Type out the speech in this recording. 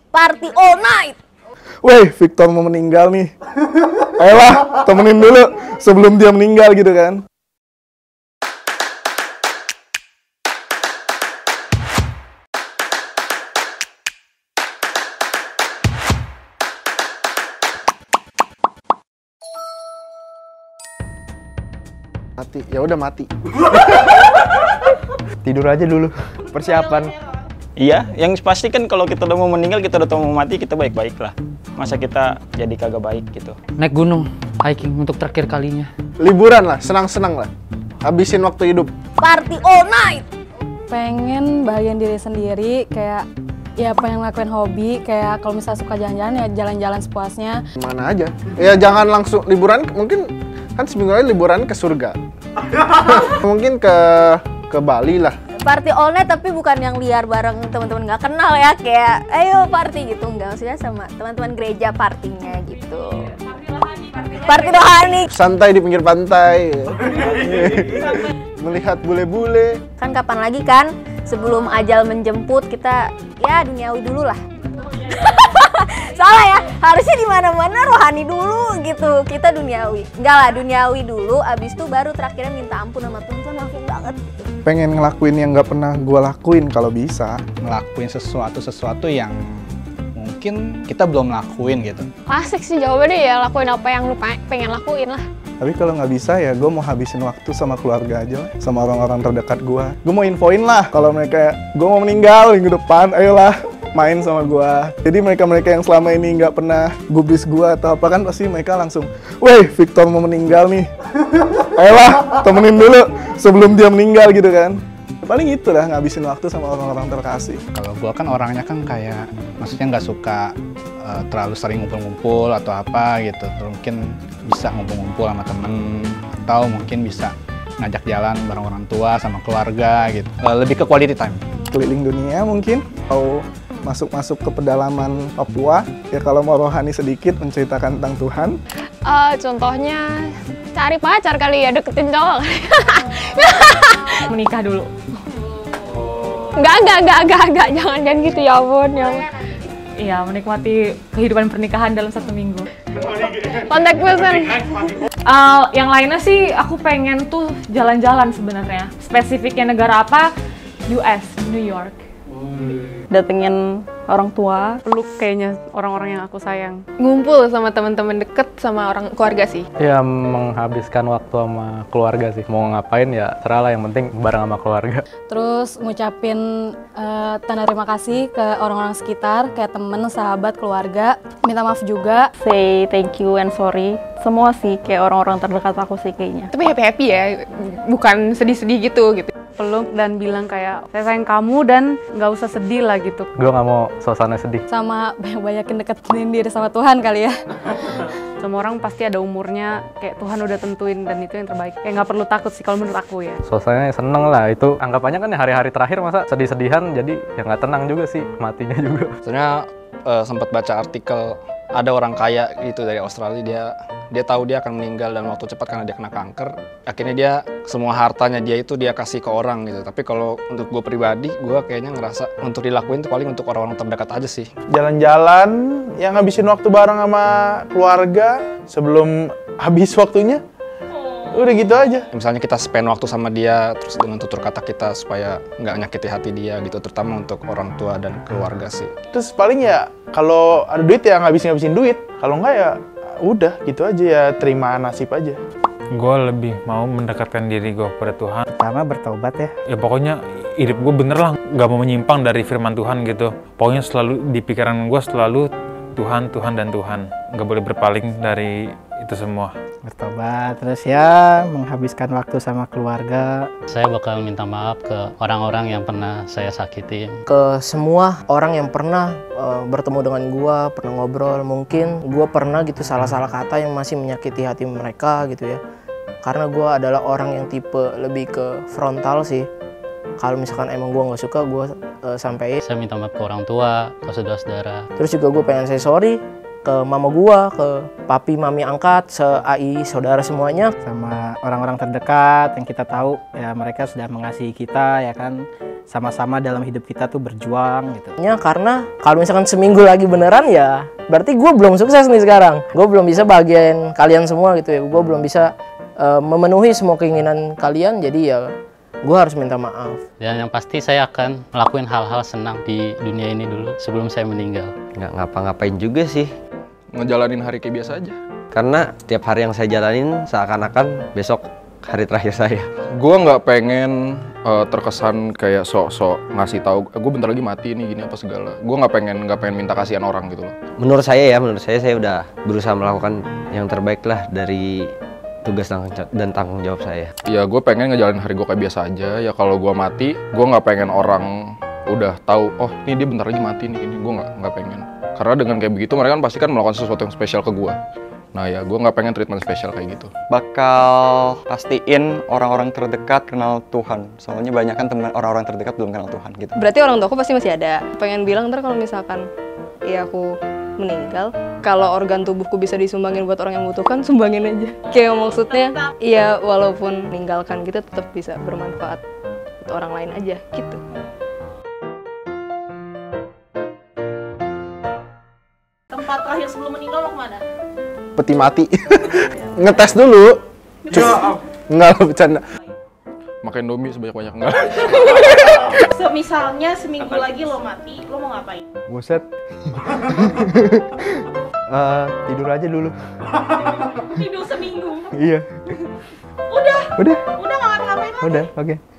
Party all night. Weh, Victor mau meninggal nih. Ayolah, temenin dulu sebelum dia meninggal gitu kan. Mati, ya udah mati. Tidur aja dulu, persiapan. Iya, yang pasti kan kalau kita udah mau meninggal, kita udah mau mati, kita baik-baik lah. Masa kita jadi kagak baik gitu. Naik gunung, hiking untuk terakhir kalinya. Liburan lah, senang-senang lah. Habisin waktu hidup. Party all night. Pengen bahagian diri sendiri, kayak ya pengen ngelakuin hobi, kayak kalau misalnya suka jalan-jalan ya jalan-jalan sepuasnya. Mana aja. Ya jangan langsung liburan, mungkin kan seminggu lagi liburan ke surga. Mungkin ke Bali lah. Party all night tapi bukan yang liar bareng teman-teman nggak kenal ya, kayak ayo party gitu, enggak, maksudnya sama teman-teman gereja partinya gitu. Party rohani. Santai di pinggir pantai. Melihat bule-bule. Kan kapan lagi kan sebelum ajal menjemput, kita ya duniawi dulu lah. Salah ya, harusnya di mana-mana rohani dulu gitu. Kita duniawi. Enggak lah, duniawi dulu, abis itu baru terakhirnya minta ampun sama Tuhan, maafin banget gitu. Pengen ngelakuin yang nggak pernah gue lakuin kalau bisa. Ngelakuin sesuatu yang mungkin kita belum lakuin gitu. Klasik sih jawabannya, ya lakuin apa yang lu pengen lakuin lah. Tapi kalau nggak bisa ya gue mau habisin waktu sama keluarga aja lah, sama orang-orang terdekat gue. Gue mau infoin lah kalau mereka, gue mau meninggal minggu depan, ayolah main sama gue. Jadi mereka-mereka yang selama ini nggak pernah gubris gue atau apa kan, pasti mereka langsung, weh Victor mau meninggal nih. Ayolah temenin dulu sebelum dia meninggal gitu kan. Paling itu lah, ngabisin waktu sama orang-orang terkasih. Kalau gue kan orangnya kan kayak, maksudnya nggak suka terlalu sering ngumpul-ngumpul atau apa gitu. Mungkin bisa ngumpul-ngumpul sama temen, atau mungkin bisa ngajak jalan bareng orang tua sama keluarga gitu. Lebih ke quality time. Keliling dunia mungkin, atau masuk-masuk ke pedalaman Papua. Ya kalau mau rohani sedikit, menceritakan tentang Tuhan. Contohnya cari pacar kali ya, deketin cowok. Menikah dulu. Enggak, jangan gitu ya ampun, ya ampun. Iya, menikmati kehidupan pernikahan dalam 1 minggu. Kontak person. Yang lainnya sih aku pengen tuh jalan-jalan sebenarnya. Spesifiknya negara apa? US, New York. Datengin orang tua, peluk kayaknya orang-orang yang aku sayang. Ngumpul sama teman-teman deket sama orang keluarga sih. Ya menghabiskan waktu sama keluarga sih. Mau ngapain ya terserah lah, yang penting bareng sama keluarga. Terus ngucapin tanda terima kasih ke orang-orang sekitar, kayak temen, sahabat, keluarga. Minta maaf juga. Say thank you and sorry. Semua sih, kayak orang-orang terdekat aku sih kayaknya. Tapi happy-happy ya, bukan sedih-sedih gitu. Peluk dan bilang kayak, saya sayang kamu dan nggak usah sedih lah gitu. Gue nggak mau suasana sedih. Sama banyak-banyakin deketin diri sama Tuhan kali ya. Semua orang pasti ada umurnya, kayak Tuhan udah tentuin dan itu yang terbaik. Kayak nggak perlu takut sih kalau menurut aku ya. Suasananya seneng lah, itu anggapannya kan ya hari-hari terakhir, masa sedih-sedihan, jadi ya nggak tenang juga sih, matinya juga. Sebenarnya sempat baca artikel, ada orang kaya gitu dari Australia, dia tahu dia akan meninggal dalam waktu cepat karena dia kena kanker. Akhirnya dia semua hartanya dia itu dia kasih ke orang gitu. Tapi kalau untuk gue pribadi, gue kayaknya ngerasa untuk dilakuin itu paling untuk orang-orang terdekat aja sih. Jalan-jalan, yang ngabisin waktu bareng sama keluarga sebelum habis waktunya. Udah gitu aja. Misalnya kita spend waktu sama dia, terus dengan tutur kata kita supaya nggak nyakiti hati dia gitu, terutama untuk orang tua dan keluarga sih. Terus paling ya kalau ada duit ya ngabisin duit. Kalau enggak ya udah gitu aja, ya terima nasib aja. Gue lebih mau mendekatkan diri gue kepada Tuhan. Pertama bertaubat ya. Ya pokoknya hidup gue bener lah, nggak mau menyimpang dari firman Tuhan gitu. Pokoknya selalu di pikiran gue selalu Tuhan, Tuhan, dan Tuhan. Nggak boleh berpaling dari itu semua. Bertobat, terus ya menghabiskan waktu sama keluarga. Saya bakal minta maaf ke orang-orang yang pernah saya sakiti. Ke semua orang yang pernah bertemu dengan gua, pernah ngobrol, mungkin gua pernah gitu salah-salah kata yang masih menyakiti hati mereka gitu ya. Karena gua adalah orang yang tipe lebih ke frontal sih. Kalau misalkan emang gua nggak suka, gua sampein. Saya minta maaf ke orang tua, ke saudara-saudara. Terus juga gua pengen say sorry ke mama gua, ke papi, mami angkat, se-AI, saudara semuanya. Sama orang-orang terdekat yang kita tahu ya mereka sudah mengasihi kita ya kan. Sama-sama dalam hidup kita tuh berjuang gitu. Ya, karena kalau misalkan seminggu lagi beneran ya berarti gue belum sukses nih sekarang. Gue belum bisa bahagiain kalian semua gitu ya. Gue belum bisa memenuhi semua keinginan kalian. Jadi ya gue harus minta maaf. Dan yang pasti saya akan melakukan hal-hal senang di dunia ini dulu sebelum saya meninggal. Nggak ngapa-ngapain juga sih. Ngejalanin hari kayak biasa aja. Karena tiap hari yang saya jalanin seakan-akan besok hari terakhir saya. Gue nggak pengen terkesan kayak sok-sok ngasih tahu gue bentar lagi mati nih gini apa segala. Gue nggak pengen minta kasihan orang gitu loh. Menurut saya udah berusaha melakukan yang terbaik lah dari tugas dan tanggung jawab saya. Ya gue pengen ngejalanin hari gue kayak biasa aja. Ya kalau gue mati, gue nggak pengen orang udah tahu oh ini dia bentar lagi mati nih ini. Gue nggak pengen. Karena dengan kayak begitu mereka kan pasti kan melakukan sesuatu yang spesial ke gue. Nah ya, gue nggak pengen treatment spesial kayak gitu. Bakal pastiin orang-orang terdekat kenal Tuhan. Soalnya banyak kan teman orang-orang terdekat belum kenal Tuhan gitu. Berarti orang tuaku pasti masih ada. Pengen bilang ntar kalau misalkan ya aku meninggal, kalau organ tubuhku bisa disumbangin buat orang yang membutuhkan, sumbangin aja. Kayak maksudnya, ya walaupun meninggalkan kita tetap bisa bermanfaat untuk orang lain aja gitu. Tempat terakhir sebelum meninggal lo kemana? Peti mati. Ngetes dulu. Enggak, bercanda. Makan Indomie sebanyak-banyak enggak. Misalnya seminggu lagi lo mati, lo mau ngapain? Buset. Tidur aja dulu. Tidur seminggu? Iya. Udah nggak ngapa-ngapain lagi? Udah, oke.